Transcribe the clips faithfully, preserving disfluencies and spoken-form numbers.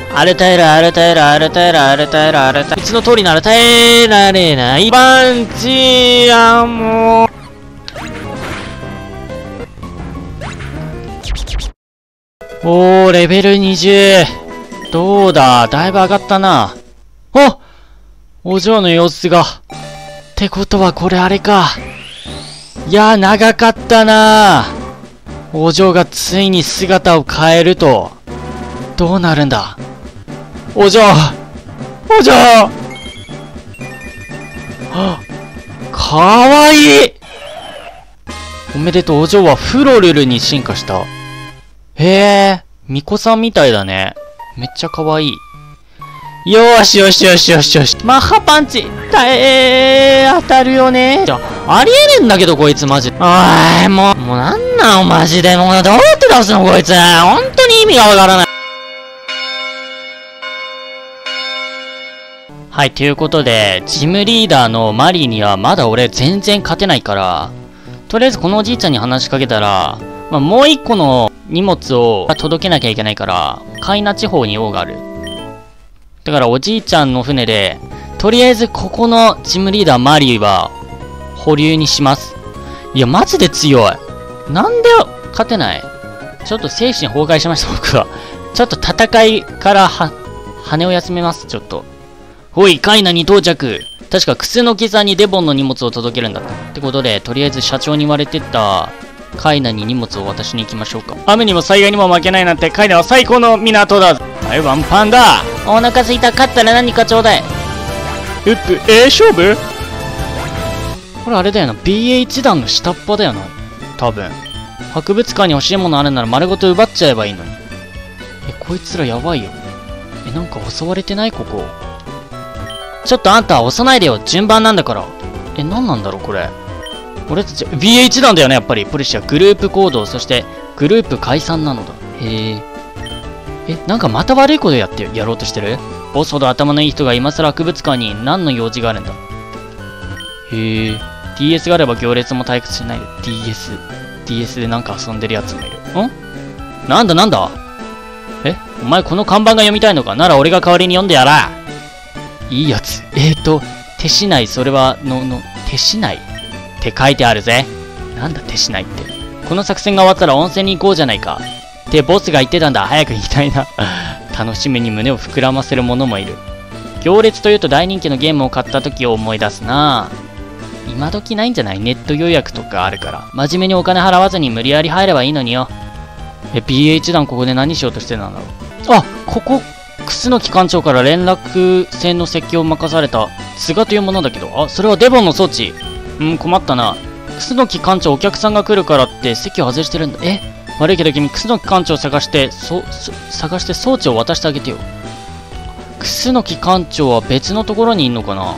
あれ耐える、あれ耐える、あれ耐える、あれ耐える、あれ耐える。いつの通りなら耐えられない。パンチやもう。おー、レベルにじゅう。どうだ、だいぶ上がったな。あ、お嬢の様子が。ってことはこれあれか。いやー、長かったなー。お嬢がついに姿を変えると。どうなるんだ。お嬢お嬢はかわいい。おめでとう、お嬢はフロルルに進化した。へえ、巫女さんみたいだね。めっちゃかわいい。よーしよしよしよしよし。マッハパンチ耐えー、当たるよね。じゃあ、ありえねえんだけど、こいつマジ。おーい、もう、もうなんなのマジで。もう、どうやって倒すのこいつ。本当に意味がわからない。はい、ということで、ジムリーダーのマリーにはまだ俺全然勝てないから、とりあえずこのおじいちゃんに話しかけたら、まあ、もう一個の荷物を届けなきゃいけないから、カイナ地方に用がある。だからおじいちゃんの船で、とりあえずここのジムリーダーマリーは保留にします。いや、マジで強い。なんで勝てない？ちょっと精神崩壊しました、僕は。ちょっと戦いからは、羽を休めます、ちょっと。ほい、カイナに到着。確か、クスノキさんにデボンの荷物を届けるんだった。ってことで、とりあえず社長に言われてた、カイナに荷物を渡しに行きましょうか。雨にも災害にも負けないなんて、カイナは最高の港だ。はい、ワンパンだ。お腹すいた。勝ったら何かちょうだい。うっぷ、えー、勝負？これあれだよな。ビーエイチ 弾の下っ端だよな。多分。博物館に欲しいものあるなら丸ごと奪っちゃえばいいのに。え、こいつらやばいよ。え、なんか襲われてないここ。ちょっとあんた押さないでよ。順番なんだから。え、なんなんだろうこれ。俺たち、ビーエイチ 弾だよね、やっぱり。ポリシア、グループ行動、そして、グループ解散なのだ。へえ。え、なんかまた悪いことやって、やろうとしてる？ボスほど頭のいい人が今更博物館に何の用事があるんだ。へえ。ディーエス があれば行列も退屈しないで。ディーエス。ディーエス でなんか遊んでるやつもいる。ん？なんだなんだ？え？お前この看板が読みたいのか？なら俺が代わりに読んでやら。いいやつ。えーと、手しない、それは、の、の、手しないって書いてあるぜ。なんだ手しないって。この作戦が終わったら温泉に行こうじゃないか。ってボスが言ってたんだ。早く行きたいな。楽しみに胸を膨らませる者もいる。行列というと大人気のゲームを買った時を思い出すな。今時ないんじゃない？ネット予約とかあるから。真面目にお金払わずに無理やり入ればいいのによ。え、ビーエイチ 弾ここで何しようとしてたんだろう。あ、ここ、楠木艦長から連絡船の設計を任された津賀というものだけど、あ、それはデボンの装置。うん、困ったな。楠木艦長お客さんが来るからって席を外してるんだ。え、悪いけど君、楠木艦長を探して、そ、そ、探して装置を渡してあげてよ。楠木艦長は別のところにいんのかな？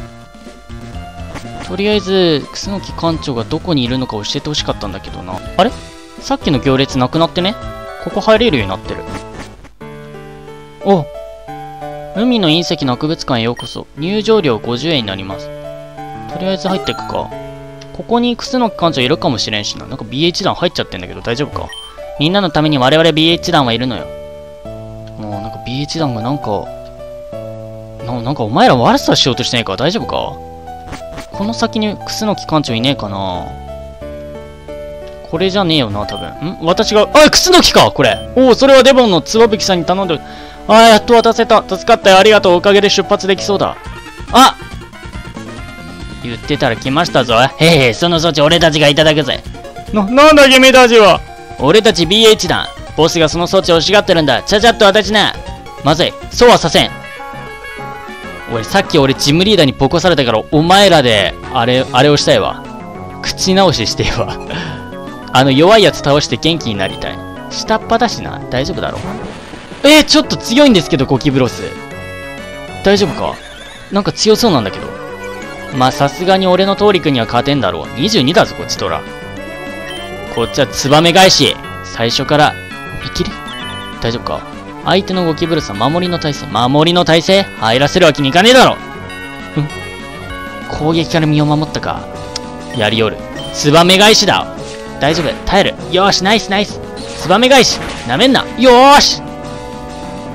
とりあえず、楠木艦長がどこにいるのか教えてほしかったんだけどな。あれ？さっきの行列なくなってね。ここ入れるようになってる。お、海の隕石の博物館へようこそ。入場料ごじゅうえんになります。とりあえず入っていくか。ここに楠木艦長いるかもしれんしな。なんか ビーエイチ 弾入っちゃってんだけど大丈夫か？みんなのために我々 ビーエイチ 弾はいるのよ。もうなんか ビーエイチ 弾がなんか、な、なんかお前ら悪さしようとしてないか？大丈夫か？この先に楠木艦長いねえかな？これじゃねえよな、多分。ん？私が、あ、楠木かこれ。おお、それはデボンのつばぶきさんに頼んでる。ああ、やっと渡せた。助かったよ。ありがとう。おかげで出発できそうだ。あ！言ってたら来ましたぞ。へへ、その装置俺たちがいただくぜ。な、なんだ君たちは。俺たち ビーエイチ 弾。ボスがその装置を欲しがってるんだ。ちゃちゃっと渡しな。まずい。そうはさせん。おい、さっき俺ジムリーダーにボコされたから、お前らで、あれ、あれをしたいわ。口直ししてえわ。あの弱いやつ倒して元気になりたい。下っ端だしな。大丈夫だろう。えー、ちょっと強いんですけど、ゴキブロス。大丈夫か？なんか強そうなんだけど。まあ、さすがに俺のトーリ君には勝てんだろう。にじゅうにだぞ、こっちとら。こっちはツバメ返し。最初から、いける？大丈夫か？相手のゴキブロスは守りの体勢。守りの体勢？入らせるわけにいかねえだろ。ん？攻撃から身を守ったか。やりよる。ツバメ返しだ。大丈夫。耐える。よーし、ナイスナイス。ツバメ返し。なめんな。よーし。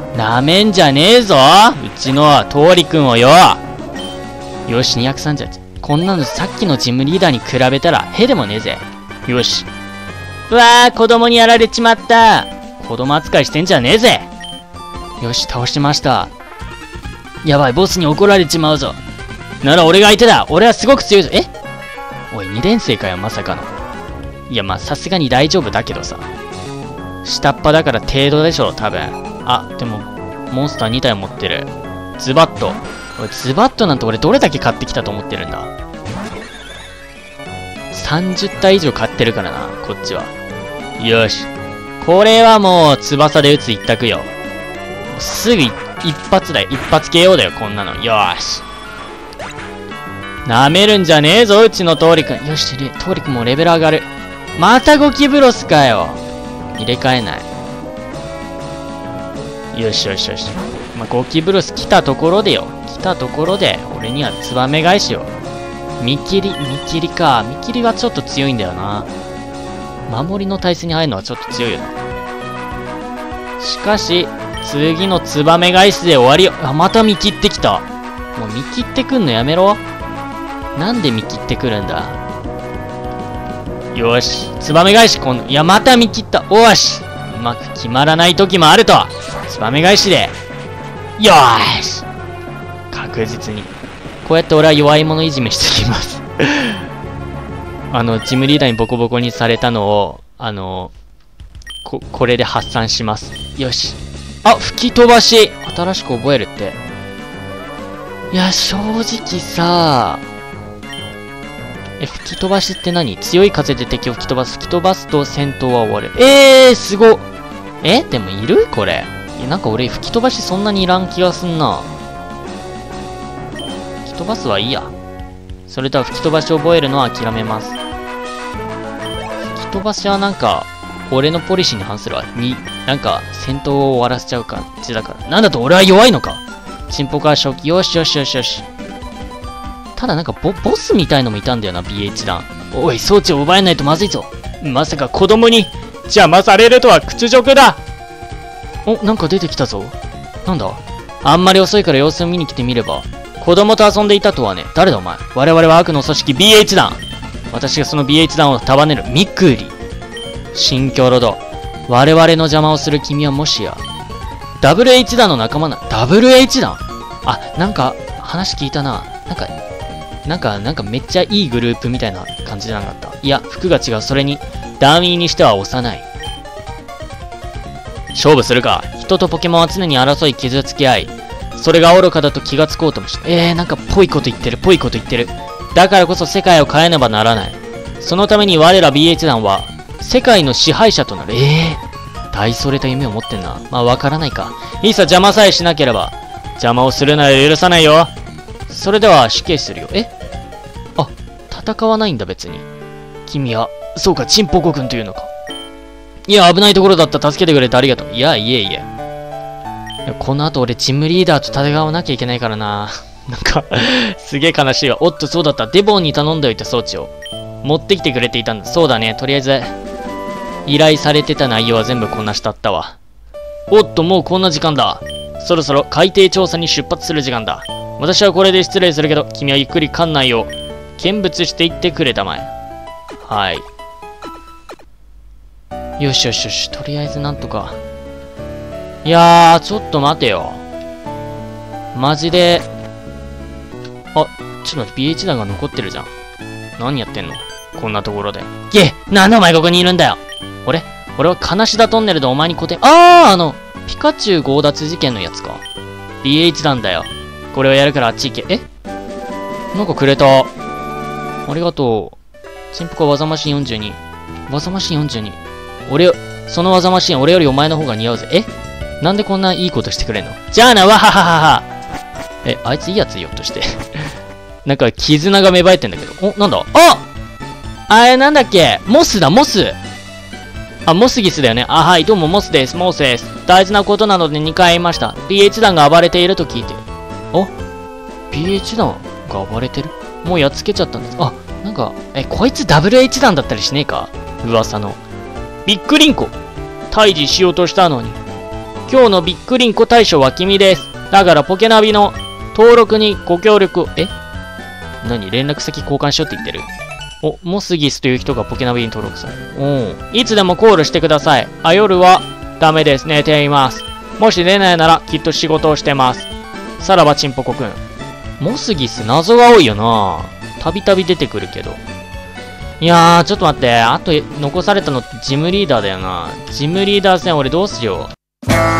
なめんじゃねえぞうちの通りくんをよ。よし、にひゃくさんじゅうはち。こんなのさっきのジムリーダーに比べたらへでもねえぜ。よし。うわー、子供にやられちまった。子供扱いしてんじゃねえぜ。よし、倒しました。やばい、ボスに怒られちまうぞ。なら俺が相手だ。俺はすごく強いぞ。えおい、に連星かよ、まさかの。いや、まあ、さすがに大丈夫だけどさ。下っ端だから程度でしょ、多分。あ、でも、モンスターに体持ってる。ズバット。おい、ズバットなんて俺どれだけ買ってきたと思ってるんだ。さんじゅう体以上買ってるからな、こっちは。よし。これはもう、翼で撃つ一択よ。すぐ一発だよ。一発 ケーオー だよ、こんなの。よーし。なめるんじゃねえぞ、うちの通りくん。よし、通りくんもレベル上がる。またゴキブロスかよ。入れ替えない。よしよしよし。まあ、ゴキブロス来たところでよ。来たところで、俺にはツバメ返しよ。見切り、見切りか。見切りはちょっと強いんだよな。守りの体勢に入るのはちょっと強いよな。しかし、次のツバメ返しで終わりよ。あ、また見切ってきた。もう見切ってくんのやめろ。なんで見切ってくるんだ。よし。ツバメ返し今度。いや、また見切った。おし。うまく決まらない時もあると。ツバメ返しで。よーし。確実に。こうやって俺は弱い者いじめしてきます。あの、ジムリーダーにボコボコにされたのを、あの、こ、これで発散します。よし。あ、吹き飛ばし新しく覚えるって。いや、正直さ、え、吹き飛ばしって何？強い風で敵を吹き飛ばす。吹き飛ばすと戦闘は終わる。えー、すごっ。えでもいるこれ。いや、なんか俺吹き飛ばしそんなにいらん気がすんな。吹き飛ばすはいいや。それとは吹き飛ばしを覚えるのは諦めます。吹き飛ばしはなんか、俺のポリシーに反するわ。に、なんか、戦闘を終わらせちゃう感じだから。なんだと俺は弱いのか。進歩から初期。よしよしよしよし。ただなんかボ、ボスみたいのもいたんだよな、ビーエイチ 弾。おい、装置を奪えないとまずいぞ。まさか子供に邪魔されるとは屈辱だ。お、なんか出てきたぞ。なんだ？あんまり遅いから様子を見に来てみれば。子供と遊んでいたとはね。誰だお前。我々は悪の組織 ビーエイチ 弾。私がその ビーエイチ 弾を束ねるミクリ。新居ロド。我々の邪魔をする君はもしや、ダブルエイチ 弾の仲間な。ダブルエイチ 弾？あ、なんか、話聞いたな。なんか、なんか、なんかめっちゃいいグループみたいな感じじゃなかった。いや、服が違う。それに、ダーウィーにしては幼い。勝負するか。人とポケモンは常に争い傷つけ合い。それが愚かだと気がつこうともしない。えー、なんかぽいこと言ってる、ぽいこと言ってる。だからこそ世界を変えねばならない。そのために我ら ビーエイチ 弾は、世界の支配者となる。えー、大それた夢を持ってんな。まあ、わからないか。いいさ、邪魔さえしなければ。邪魔をするなら許さないよ。それでは死刑するよ。えあ、戦わないんだ別に。君は、そうか、チンポコ君というのか。いや、危ないところだった。助けてくれてありがとう。いや、いえいえ。いやこの後俺、チームリーダーと戦わなきゃいけないからな。なんか、すげえ悲しいわ。おっと、そうだった。デボンに頼んでおいた装置を。持ってきてくれていたんだ。そうだね。とりあえず、依頼されてた内容は全部こなしたったわ。おっと、もうこんな時間だ。そろそろ海底調査に出発する時間だ。私はこれで失礼するけど、君はゆっくり館内を見物していってくれたまえ。はい。よしよしよし。とりあえずなんとか。いやー、ちょっと待てよ。マジで。あ、ちょっと待って、ビーエイチ 弾が残ってるじゃん。何やってんのこんなところで。ゲーなんでお前ここにいるんだよ。俺俺は金シダトンネルでお前に固定。あー、あの、ピカチュウ強奪事件のやつか。ビーエイチ 弾だよ。これをやるからあっち行け。えなんかくれた。ありがとう。チンポコ技マシンよんじゅうに。技マシンよんじゅうに。俺、その技マシン俺よりお前の方が似合うぜ。えなんでこんないいことしてくれんの？じゃあな、わはははは。え、あいついいやつよっとして。なんか絆が芽生えてんだけど。お、なんだああれなんだっけモスだ、モス。あ、モスギスだよね。あ、はい、どうもモスです、モスです。大事なことなのでにかい言いました。ビーエイチ 弾が暴れていると聞いて。お ビーエイチ 弾が暴れてるもうやっつけちゃったんです。あ、なんか、え、こいつ ダブルエイチ 弾だったりしねえか噂の。びっくりんこ退治しようとしたのに。 今日のビッグリンコ大賞は君です。だからポケナビの登録にご協力、え何連絡先交換しようって言ってる？お、モスギスという人がポケナビに登録される。おいつでもコールしてください。あ、夜はダメです。寝ています。もし出ないならきっと仕事をしてます。さらばちんぽこくん。モスギス謎が多いよな。たびたび出てくるけど。いやー、ちょっと待って。あと残されたのってジムリーダーだよな。ジムリーダー戦俺どうしよう。